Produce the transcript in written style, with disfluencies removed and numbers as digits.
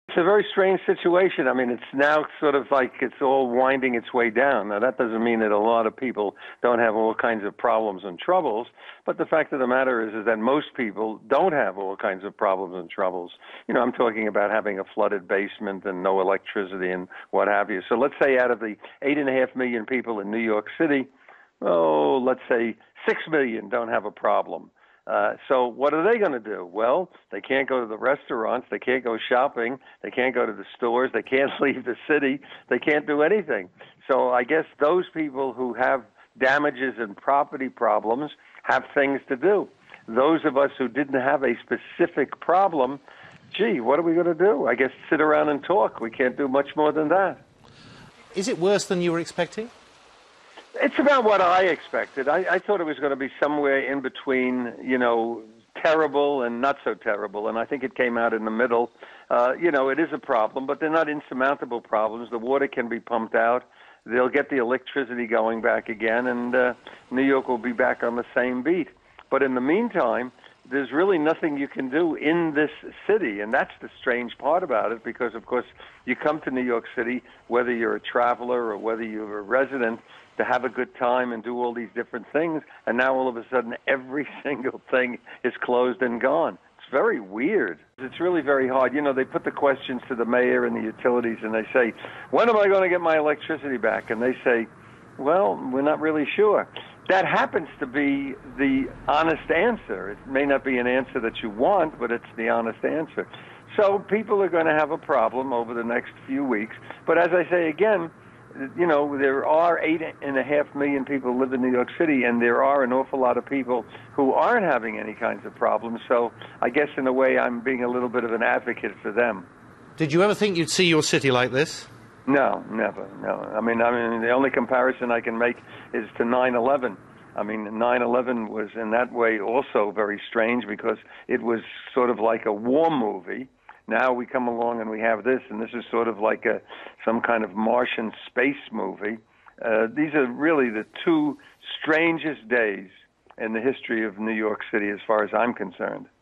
It's a very strange situation. I mean, it's now sort of like it's all winding its way down. Now, that doesn't mean that a lot of people don't have all kinds of problems and troubles, but the fact of the matter is that most people don't have all kinds of problems and troubles. You know, I'm talking about having a flooded basement and no electricity and what have you. So let's say out of the 8.5 million people in New York City, let's say 6 million don't have a problem. So what are they going to do? Well, they can't go to the restaurants. They can't go shopping. They can't go to the stores. They can't leave the city. They can't do anything. So I guess those people who have damages and property problems have things to do. Those of us who didn't have a specific problem, gee, what are we going to do? I guess sit around and talk. We can't do much more than that. Is it worse than you were expecting? It's about what I expected. I thought it was going to be somewhere in between, you know, terrible and not so terrible, and I think it came out in the middle. You know, it is a problem, but they're not insurmountable problems. The water can be pumped out. They'll get the electricity going back again, and New York will be back on the same beat. But in the meantime, there's really nothing you can do in this city, and that's the strange part about it, because, of course, you come to New York City, whether you're a traveler or whether you're a resident, to have a good time and do all these different things, and now all of a sudden every single thing is closed and gone. It's very weird. It's really very hard. You know, they put the questions to the mayor and the utilities, and they say, when am I going to get my electricity back? And they say, well, we're not really sure. That happens to be the honest answer. It may not be an answer that you want, but it's the honest answer. So people are going to have a problem over the next few weeks. But as I say again, you know, there are 8.5 million people who live in New York City, and there are an awful lot of people who aren't having any kinds of problems. So I guess in a way I'm being a little bit of an advocate for them. Did you ever think you'd see your city like this? No, never, no. I mean, the only comparison I can make is to 9/11. I mean, 9/11 was in that way also very strange because it was sort of like a war movie. Now we come along and we have this, and this is sort of like some kind of Martian space movie. These are really the two strangest days in the history of New York City as far as I'm concerned.